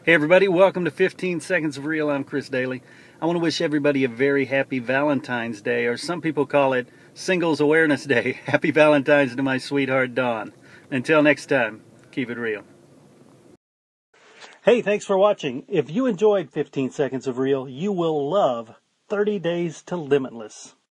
Hey everybody, welcome to 15 Seconds of Real. I'm Chris Daly. I want to wish everybody a very happy Valentine's Day, or some people call it Singles Awareness Day. Happy Valentine's to my sweetheart Dawn. Until next time, keep it real. Hey, thanks for watching. If you enjoyed 15 Seconds of Real, you will love 30 Days to Limitless.